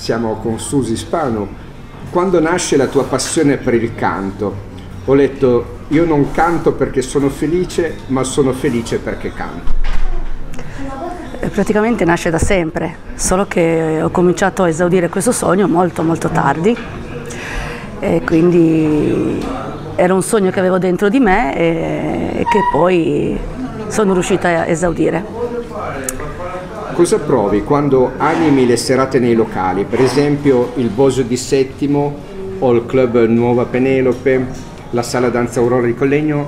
siamo con Susi Spano. Quando nasce la tua passione per il canto? Ho letto, io non canto perché sono felice, ma sono felice perché canto. Praticamente nasce da sempre, solo che ho cominciato a esaudire questo sogno molto molto tardi e quindi era un sogno che avevo dentro di me e che poi sono riuscita a esaudire. Cosa provi quando animi le serate nei locali, per esempio il Bosio di Settimo o il Club Nuova Penelope, la Sala Danza Aurora di Collegno?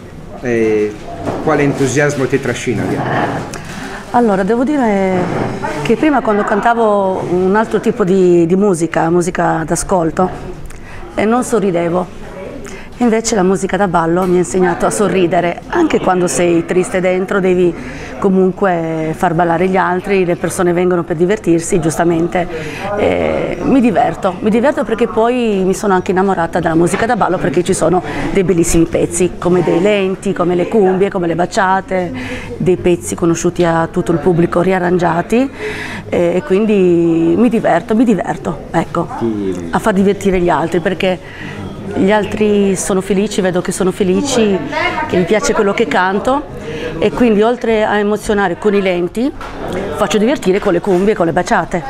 Quale entusiasmo ti trascina via? Allora, devo dire che prima quando cantavo un altro tipo di musica d'ascolto, non sorridevo. Invece la musica da ballo mi ha insegnato a sorridere, anche quando sei triste dentro devi comunque far ballare gli altri, le persone vengono per divertirsi, giustamente. Mi diverto perché poi mi sono anche innamorata della musica da ballo perché ci sono dei bellissimi pezzi, come dei lenti, come le cumbie, come le baciate, dei pezzi conosciuti a tutto il pubblico, riarrangiati, e quindi mi diverto, ecco, a far divertire gli altri perché gli altri sono felici, vedo che sono felici, che mi piace quello che canto e quindi oltre a emozionare con i lenti faccio divertire con le cumbie e con le baciate.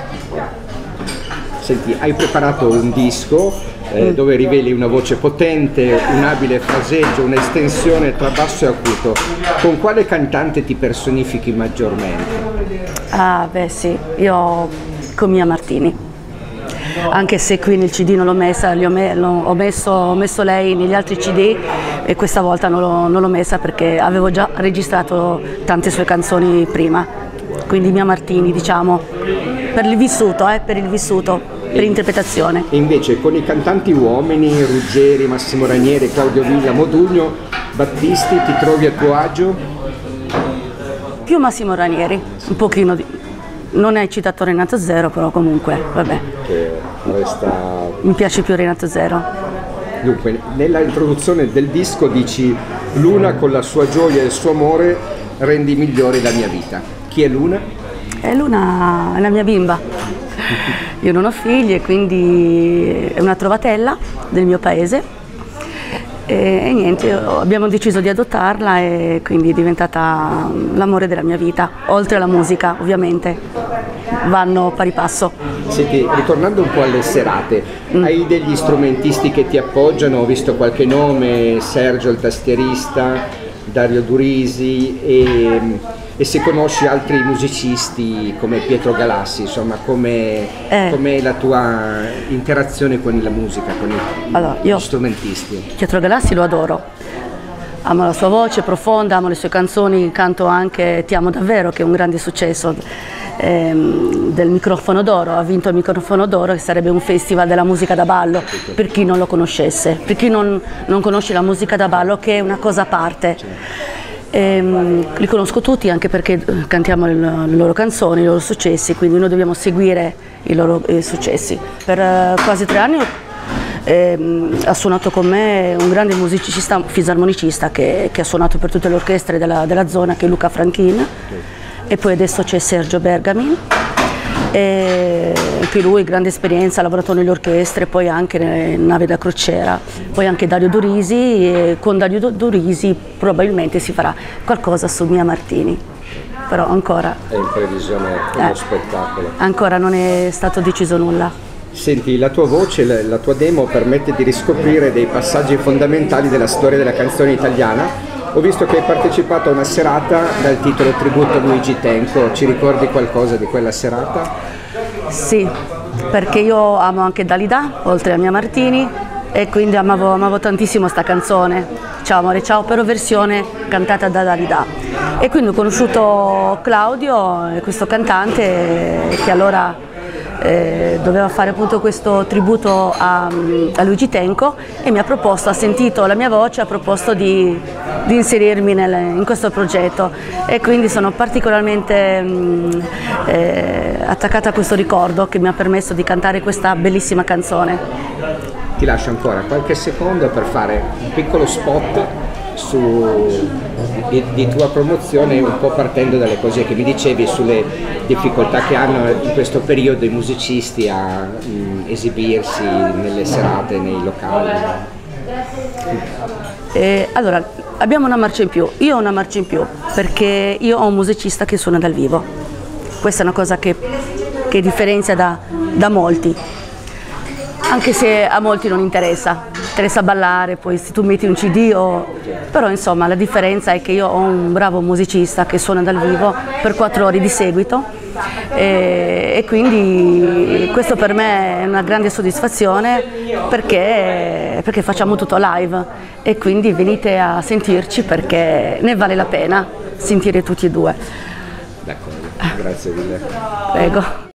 Senti, hai preparato un disco dove riveli una voce potente, un abile fraseggio, un'estensione tra basso e acuto. Con quale cantante ti personifichi maggiormente? Ah beh sì, io con Mia Martini. Anche se qui nel CD non l'ho messa, ho messo lei negli altri CD e questa volta non l'ho messa perché avevo già registrato tante sue canzoni prima, quindi Mia Martini, diciamo, per il vissuto, per l'interpretazione. E invece con i cantanti uomini, Ruggeri, Massimo Ranieri, Claudio Villa, Modugno, Battisti, ti trovi a tuo agio? Più Massimo Ranieri, un pochino di... Non hai citato Renato Zero, però comunque, vabbè. Che resta... Mi piace più Renato Zero. Dunque, nella introduzione del disco dici Luna con la sua gioia e il suo amore rendi migliore la mia vita. Chi è Luna? Luna è la mia bimba. Io non ho figli e quindi è una trovatella del mio paese. E niente, abbiamo deciso di adottarla e quindi è diventata l'amore della mia vita, oltre alla musica ovviamente, vanno pari passo. Senti, ritornando un po' alle serate, hai degli strumentisti che ti appoggiano? Ho visto qualche nome, Sergio il tastierista, Dario Durisi e se conosci altri musicisti come Pietro Galassi, insomma, com'è la tua interazione con la musica, con gli strumentisti? Pietro Galassi lo adoro, amo la sua voce profonda, amo le sue canzoni, canto anche Ti amo davvero, che è un grande successo del Microfono d'Oro, ha vinto il Microfono d'Oro, che sarebbe un festival della musica da ballo, per chi non lo conoscesse, per chi non conosce la musica da ballo, che è una cosa a parte. Li conosco tutti anche perché cantiamo le loro canzoni, i loro successi, quindi noi dobbiamo seguire i loro successi. Per quasi 3 anni ha suonato con me un grande musicista, fisarmonicista che ha suonato per tutte le orchestre della zona, che è Luca Franchin, e poi adesso c'è Sergio Bergamin, e anche lui grande esperienza, ha lavorato nelle orchestre, poi anche nelle navi da crociera, poi anche Dario Durisi, e con Dario Durisi probabilmente si farà qualcosa su Mia Martini, però ancora è in previsione uno spettacolo. Ancora non è stato deciso nulla. Senti, la tua voce, la tua demo permette di riscoprire dei passaggi fondamentali della storia della canzone italiana. Ho visto che hai partecipato a una serata dal titolo Tributo a Luigi Tenco, ci ricordi qualcosa di quella serata? Sì, perché io amo anche Dalida, oltre a Mia Martini, e quindi amavo tantissimo sta canzone, Ciao amore ciao, però versione cantata da Dalida. E quindi ho conosciuto Claudio, questo cantante che allora doveva fare appunto questo tributo a Luigi Tenco, e mi ha proposto, ha sentito la mia voce, ha proposto di inserirmi in questo progetto, e quindi sono particolarmente attaccata a questo ricordo che mi ha permesso di cantare questa bellissima canzone. Ti lascio ancora qualche secondo per fare un piccolo spot di tua promozione, un po' partendo dalle cose che mi dicevi sulle difficoltà che hanno in questo periodo i musicisti a esibirsi nelle serate, nei locali. Allora, abbiamo una marcia in più, io ho una marcia in più perché io ho un musicista che suona dal vivo, questa è una cosa che differenzia da molti, anche se a molti non interessa ballare, poi se tu metti un CD però insomma la differenza è che io ho un bravo musicista che suona dal vivo per 4 ore di seguito e quindi questo per me è una grande soddisfazione perché facciamo tutto live e quindi venite a sentirci perché ne vale la pena sentire tutti e due. D'accordo, grazie mille. Prego.